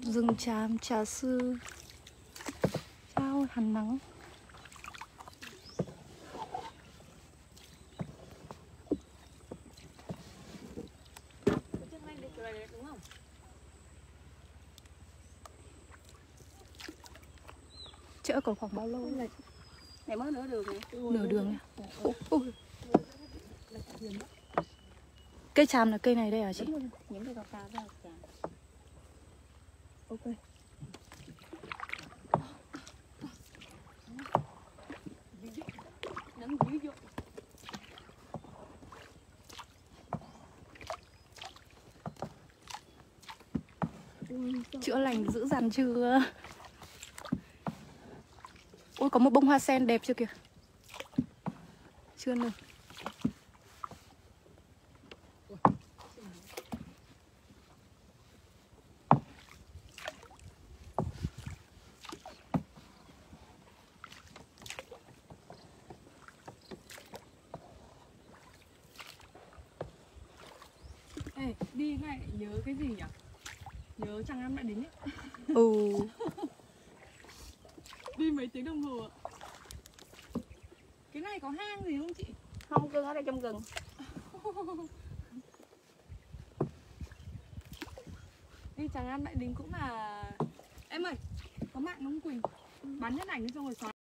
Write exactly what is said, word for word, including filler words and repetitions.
Rừng tràm trà sư trao hàn nắng. Chợ còn khoảng bao lâu? Này mới nửa đường này. Nửa đường này. Ủa, ủa. Cây tràm là cây này đây hả chị? Những cây cao cao đó là tràm. Ok. Nắng dữ dội. Chữa lành dữ dằn chưa? Ôi có một bông hoa sen đẹp chưa kìa. Chưa nở. Ê, đi này nhớ cái gì nhỉ? Nhớ Tràng An Bãi Đính ấy. Ừ. Đi mấy tiếng đồng hồ ạ. Cái này có hang gì không chị? Không, cưng ở đây trong rừng. Đi Tràng An Bãi Đính cũng là... Em ơi, có mạng đúng Quỳnh. Bán nhất ảnh xong rồi xóa.